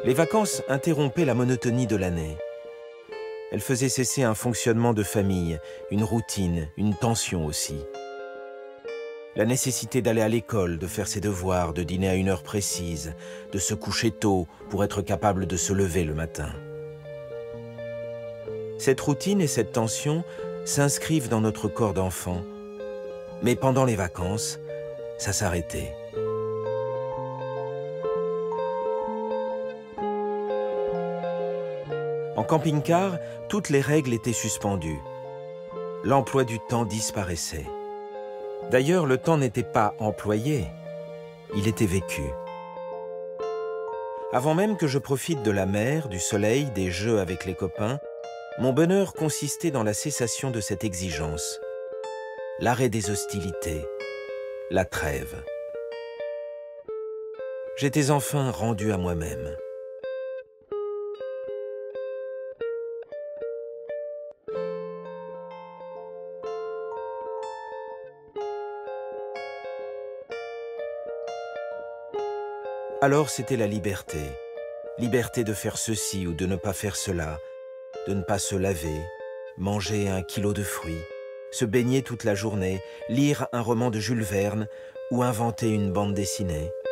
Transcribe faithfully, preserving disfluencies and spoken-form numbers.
Les vacances interrompaient la monotonie de l'année. Elles faisaient cesser un fonctionnement de famille, une routine, une tension aussi. La nécessité d'aller à l'école, de faire ses devoirs, de dîner à une heure précise, de se coucher tôt pour être capable de se lever le matin. Cette routine et cette tension s'inscrivent dans notre corps d'enfant. Mais pendant les vacances, ça s'arrêtait. En camping-car, toutes les règles étaient suspendues. L'emploi du temps disparaissait. D'ailleurs, le temps n'était pas employé, il était vécu. Avant même que je profite de la mer, du soleil, des jeux avec les copains, mon bonheur consistait dans la cessation de cette exigence, l'arrêt des hostilités, la trêve. J'étais enfin rendu à moi-même. Alors c'était la liberté. Liberté de faire ceci ou de ne pas faire cela, de ne pas se laver, manger un kilo de fruits, se baigner toute la journée, lire un roman de Jules Verne ou inventer une bande dessinée.